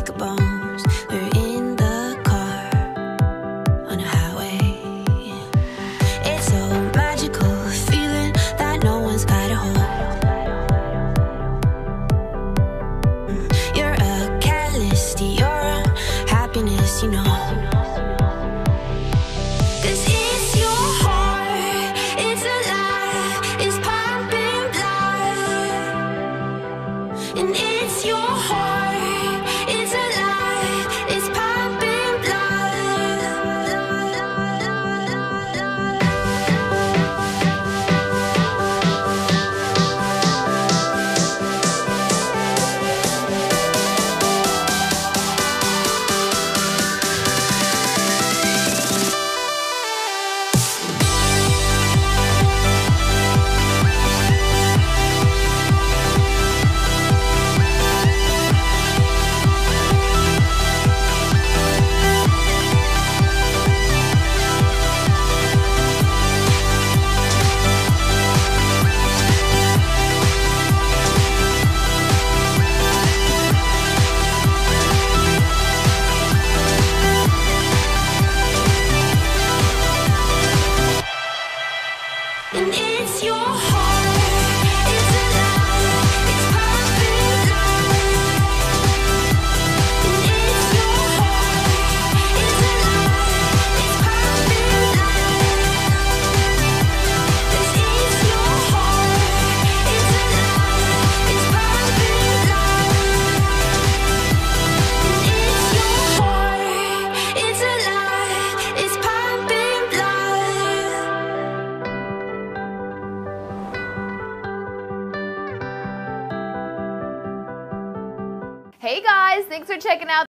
like bones. We're in the car on a highway. It's so magical, feeling that no one's got a hold. You're a catalyst to your own happiness, you know. And it's your heart, it's alive, it's pumping And it's your heart, it's alive, it's pumping And it's your heart, it's alive, it's pumping This is your heart, it's alive, it's pumping And it's your heart, it's alive, it's pumping Hey guys, thanks for checking out